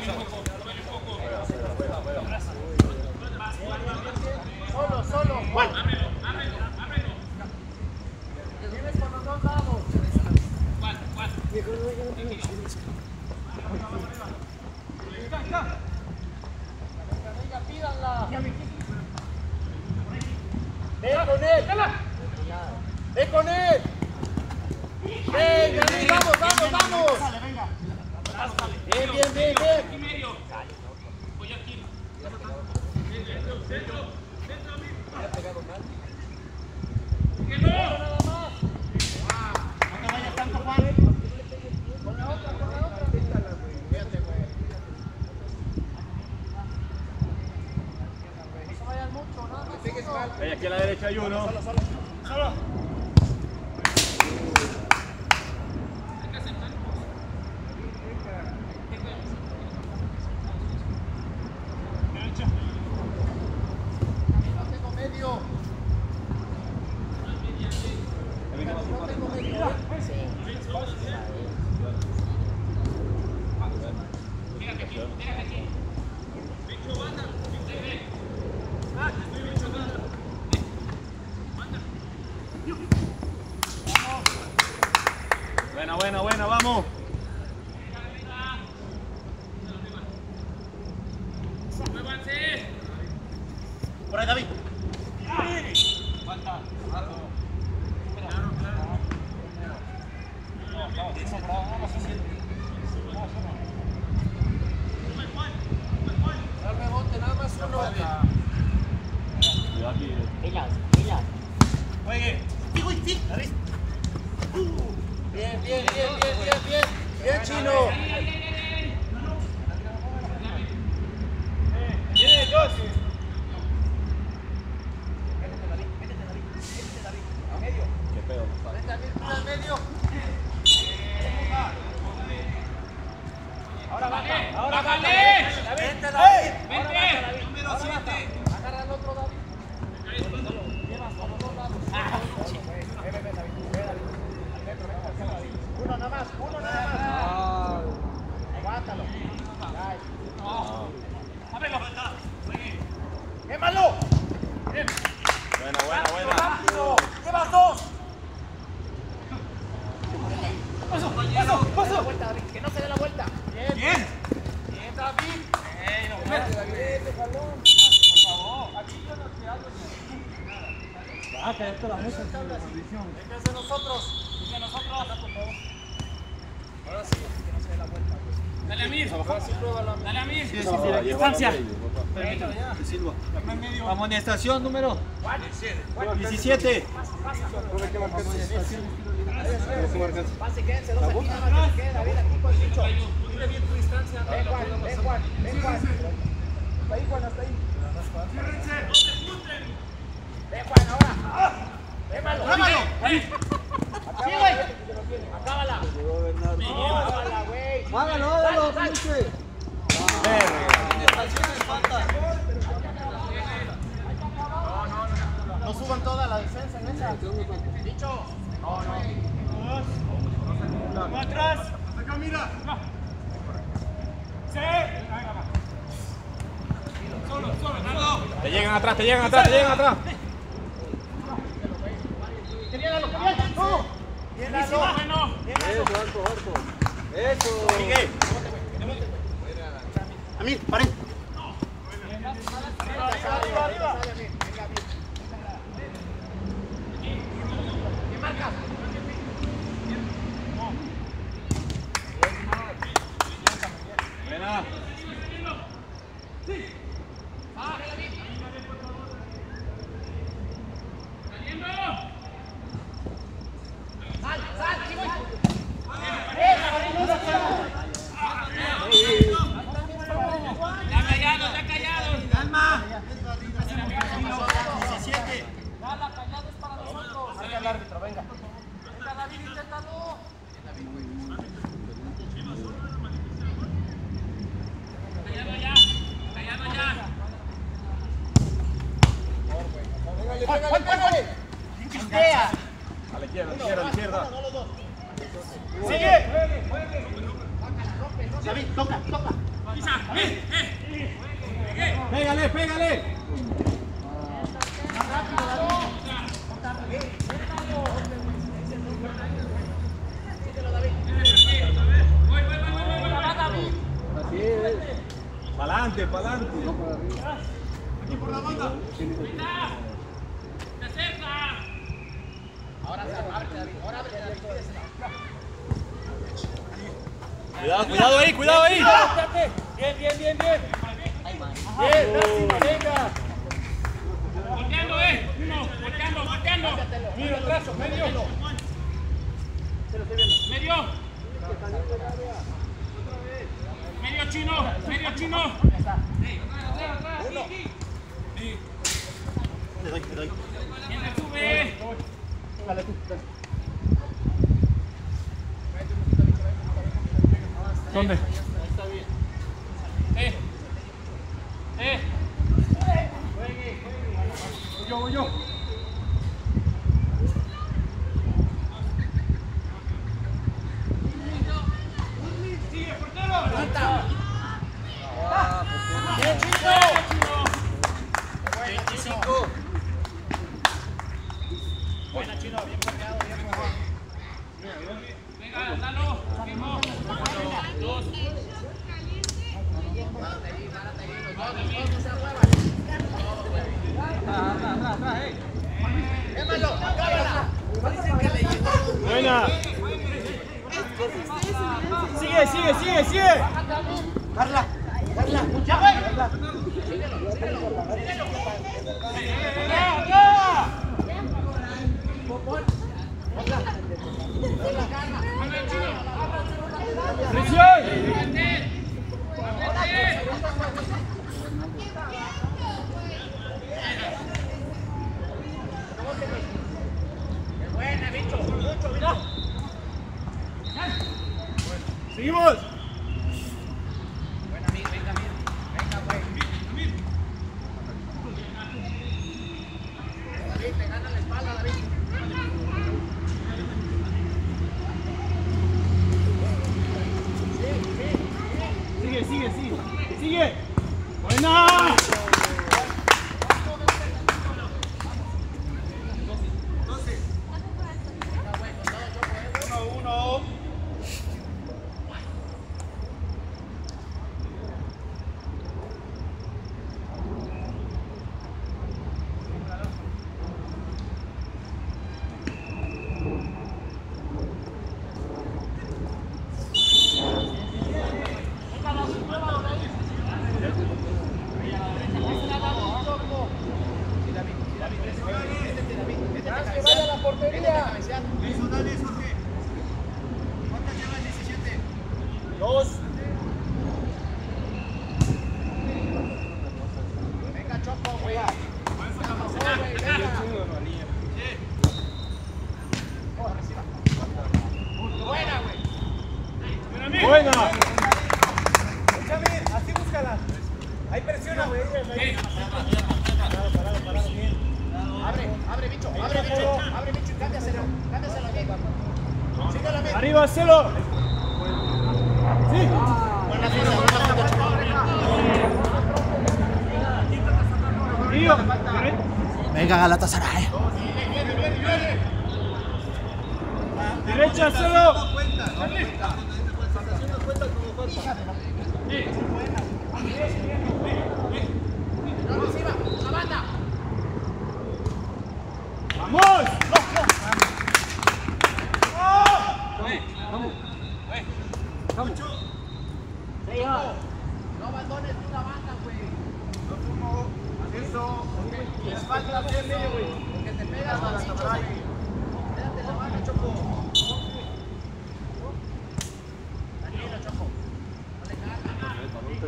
Solo. Juan. Vienes con los dos lados. Juan. Pídanla. Ve con él. Venga, vamos. Bien. Aquí medio. Voy aquí. Centro. Ha pegado mal. ¡Que no! Nada más. No te vayas tanto, Juan. Con la otra. Fíjate, güey. No se vayan mucho, nada más. Ahí, aquí a la derecha hay uno. Solo. Buena, vamos. Por ahí, David. Falta. Al rebote, nada más uno. Ellas. Juegue. Sí, David. Bien. Bien, Chino. Viene, Josh. Qué pedo. Vente al medio. Ahora baja. Vente, David. Vente. Número 7. Agarra al otro, David. Llevas por los dos lados. Ve, David. Uno nada más. Aguántalo. Ábrelo. ¡Quémalo! Bien. Buena. ¡Rápido! ¡Llevas dos! Paso. La vuelta, David. Que no se dé la vuelta. Bien, David. David, jalón. Por favor. Aquí yo no te hablo. Que esto la mesa Es de nosotros. Ahora sí, que no se dé la vuelta. Dale a Mir. Ahora sí, pruébala. Dale a Mir. Distancia. Amonestación número 17. Pase, quédense dos aquí, nada más que quede David aquí con el bicho. Mire bien tu distancia. Ven, Juan. Hasta ahí, Juan, hasta ahí. Ven, Juan, ahora. Quémalo. Acábala, güey. Hágalo, pinche. No suban toda la defensa en esa. Dicho. No. Atrás. Acá, mira. Sí. Solo, Nardo. Te llegan atrás. Bien, Lalo. Bueno. Eso. Miguel. Amir, paren. Arriba. ¿Qué marcas? Buena. Ya callados. Calma. 17. Dala, callados para nosotros. Marca el árbitro, venga. Venga, David, inténtalo. Callado ya. Pégale. Chistea. A la izquierda. Sigue. David, toca. Pisa. Pégale, pégale. Pa'lante, pa'lante. Aquí por la banda. ¡Te acerca! Ahora ábrete, David. Ahora ábrete, David. Cuidado ahí, cuidado ahí. Bien, bien, bien, bien. Bien, lástima, venga. Volteando, uno, volteando, volteando. Mira el brazo, medio. Medio. Medio chino, medio chino. Uno. Te doy. ¿Quién le sube? Dale tú. ¿Dónde? Voy yo. Sigue, portero. Bien, chico. 25. Buena, Chino. Bien cargado, bien mojado. Venga, dalo. Seguimos. Dos. Párate ahí, los dos no se muevan. Quémalo, cámara. Buena. Sigue. Carla. Ya, güey. Buena, bicho. Mucho, mira. Seguimos. Buena, venga, venga, güey. David, te gana la espalda, David. Sigue. Buena. Venga, Choco, güey. Buena, güey. Buena. Échame, así búscala. Ahí presiona, güey. Abre, bicho. Abre, bicho y cámbiaselo. Cámbiaselo bien. Síguela bien. Arriba, Celo. Sí. Buena fila, Tío. Venga, Galatasaray. Derecha, Celo. la banda. ¡Vamos! No abandones tú la banda, güey. Eso. Espalda bien medio, güey. Porque te pegas a la tablada. Quédate la banda, Choco. Tranquilo, Choco. No le cagas.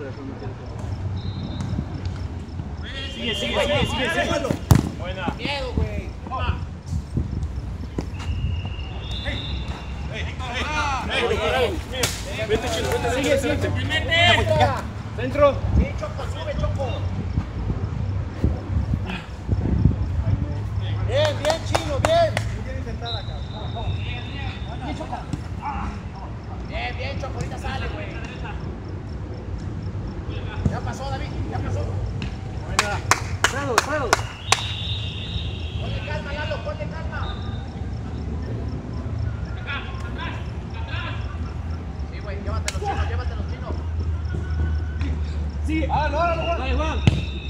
Sigue. Buena. Miedo, güey. Sigue. ¡Mete! Centro. Bien, Choco, sube, Choco. Bien, Chino, bien. Bien, Choco, ahorita sale, güey. Sigue. Dale, Juan.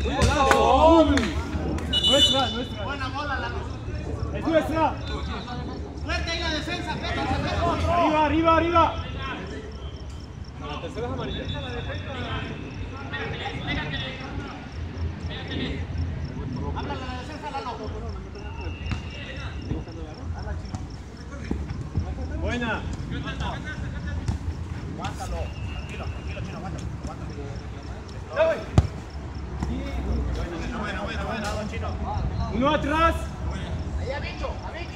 Nuestra. Buena bola, Lalo. Es nuestra. Suerte ahí la defensa, Pedro. Arriba. La tercera es amarilla. Háblale a la defensa, Lalo. Buena. Aguántalo. Tranquilo, Chino, aguántalo. Bueno, Chino. Uno atrás. Ahí a bicho.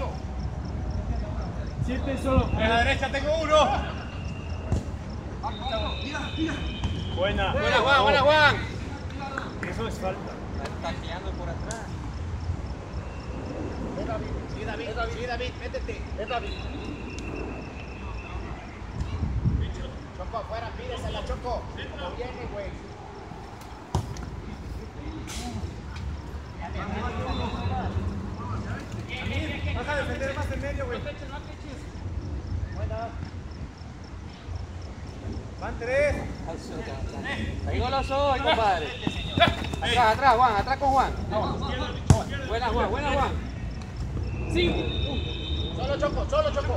7 solo. En la derecha tengo uno. Buena. Buena, Juan. Eso es falta. Sí, David, métete. Choco, afuera, pídesela, Choco. Como viene, güey. Vas a defender más en medio, güey. Buena. Van 3. Ahí goloso, compadre. Atrás, Juan, atrás con Juan. Buena, Juan. Sí. Solo Choco.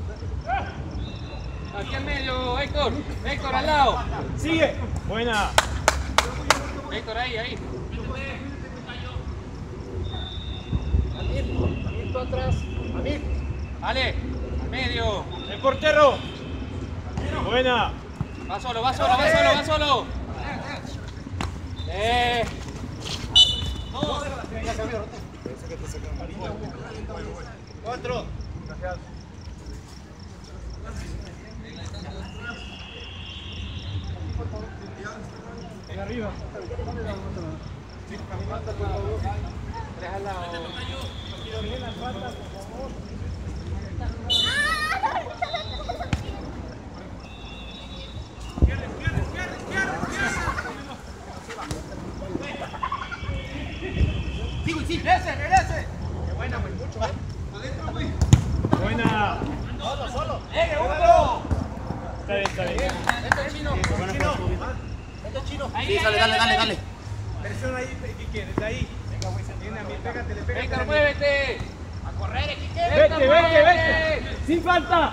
Aquí en medio, Héctor al lado. Sigue. Buena. Héctor, ahí. Amir, tú atrás. Amir. Dale, al medio. El portero. Buena. Va solo. Cuatro. En arriba. Regrese. Qué buena, güey, mucho, Buena. Solo. Está bien. Vete, Chino. Chino. Sí, dale. Presiona ahí, Quique, desde ahí. Venga, güey, se tiene a mí, pégate. Héctor, muévete. A correr, Quique. Vete. Sin falta.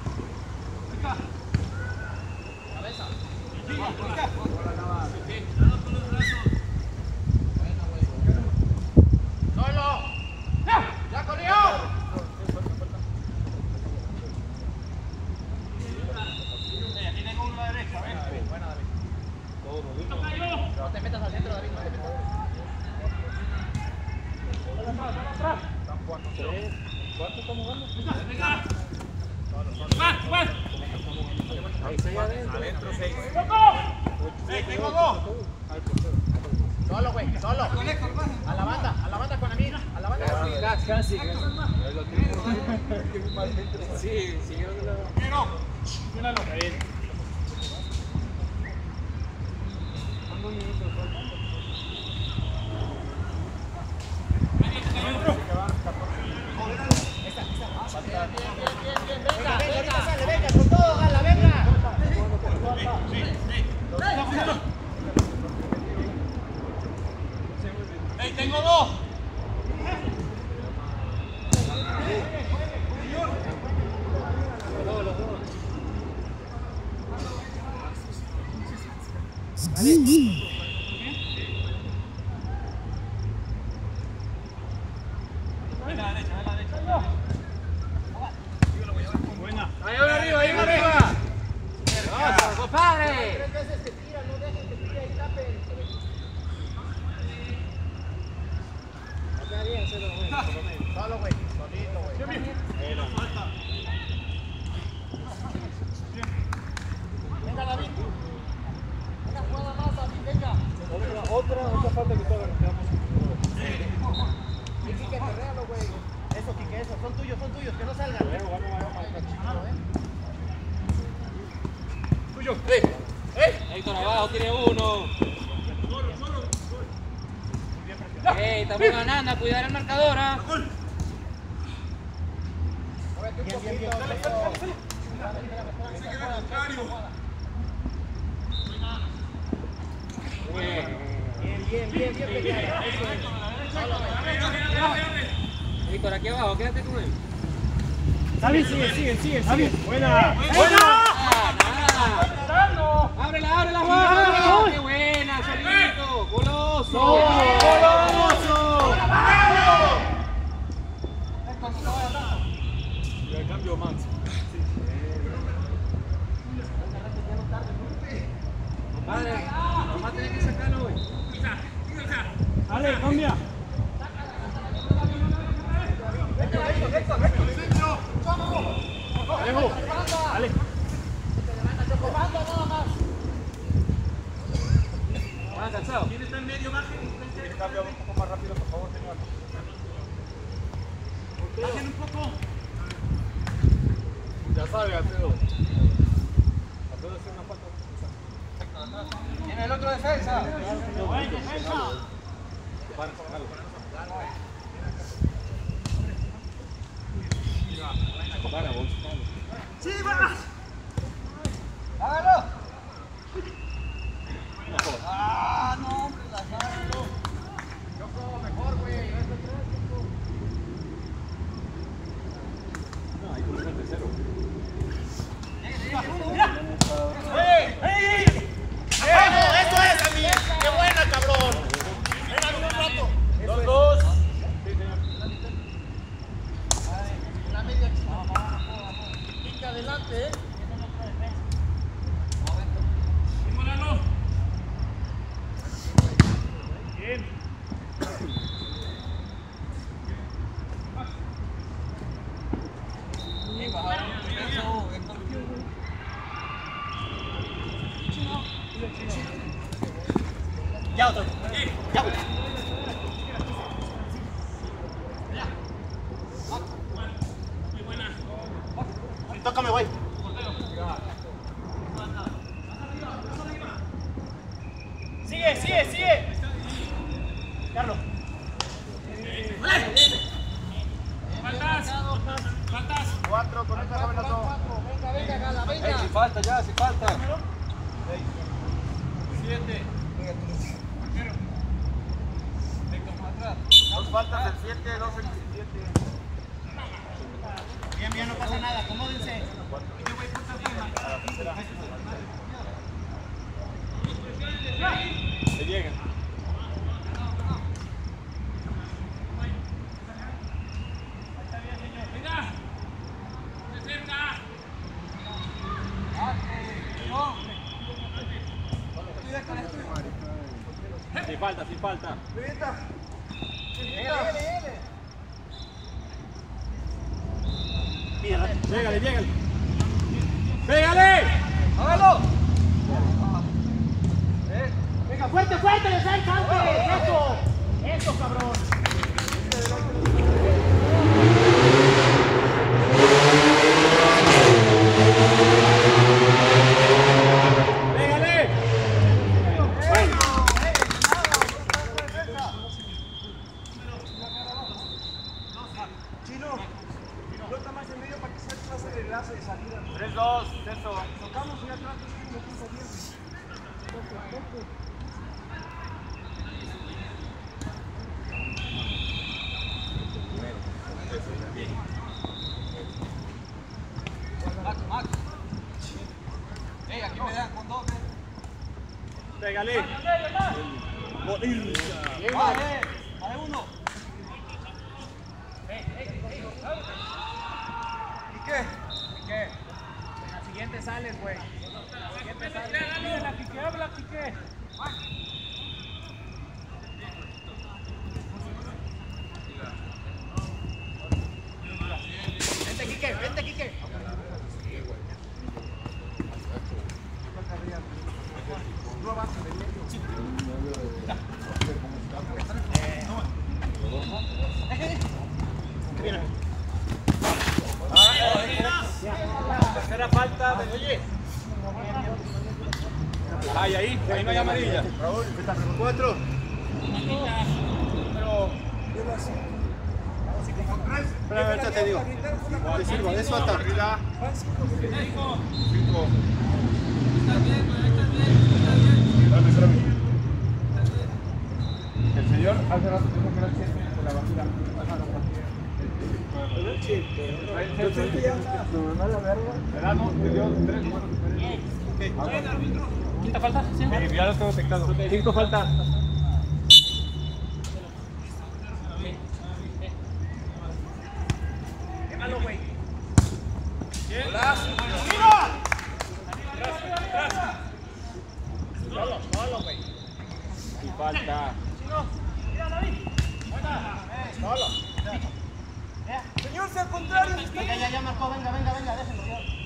Solo. Ya corrió. No te metas al centro, David. ¿Cuánto estamos jugando? Juan. Adentro 6. Tengo 2. Solo, güey, solo. A la banda con Amir. A la banda con Amir. Casi. Sí, siguieron de lado. Está bien. Venga, con todo, Gala, venga. Tengo 2. Buena. Ahí arriba. ¡Eso, compadre! 3 veces que tira, no dejen que tire ahí, tapen. Está bien, solo, güey. Solito, güey. Venga, David. Venga, jugada más, David, venga. Otra falta que todavía nos quedamos. Quique, terréalo, güey. Eso, Quique, eso. Son tuyos, que no salgan. Tuyo. Héctor abajo, tiene 1. Estamos ganando, a cuidar el marcador. Muévete un poquito. Bien peleada. Eso es. Víctor, aquí abajo, quédate con él. David, sigue. David. Buena. ¡Ábrela, Juan! ¡Qué buena, solito! ¡Goloso! Y el cambio Max. Padre, vamos a tener que sacarlo hoy. Dale, cambia. Alejo. Dale. ¿Estás cansado? ¿Quién está en medio, bajen? Cambia un poco más rápido, por favor, señor. Bajen un poco. Ya sabe, Alfredo. Alfredo hace una falta. Viene el otro defensa. ¡Chivas! ¡Hágalo! ¡Ah, no, hombre! ¡La hágalo! Yo juego mejor, güey. No, ahí como el tercero. ¡Ey! ¡Eso es, a mí! ¡Qué buena, cabrón! ¡Venga, un rato! Los dos. La media chica. Pica adelante, ¿eh? Bien. Ya otro. Ya. Tócame, güey. Sigue. Carlos. Faltas. 4, con esta joven no. Venga, Gala, venga. Si falta ya, si falta. 7. Dos faltas el 7, 2 el 17. Bien, no pasa nada, acomódense. Se llegan. Sin falta. Llégale. ¡Pégale! ¡Hágalo! Venga, fuerte, defensa antes. Eso, cabrón. ¡Pégale! Chino, flota más en medio para que sea el pase de enlace de salida. 3-2, eso. Tocamos y atrás, es como punto bien. Max. Aquí me dan con 2. Pégale. Vale, uno. ¿Y qué? En la siguiente sales, güey. Habla, Quique. Vente, Quique. No avanza de medio. Tercera falta de Oye. Ay, ahí no hay amarilla. Raúl, 4. Espera, ahorita te digo. Te sirvo, de eso hasta arriba. 5. ¿Quinta falta? Sí. Ya lo tengo detectado. 5 faltas. Quémalo, güey. Solo, güey. Y falta. Solo. Señor, sea contrario. Ya marcó, venga, déjenlo.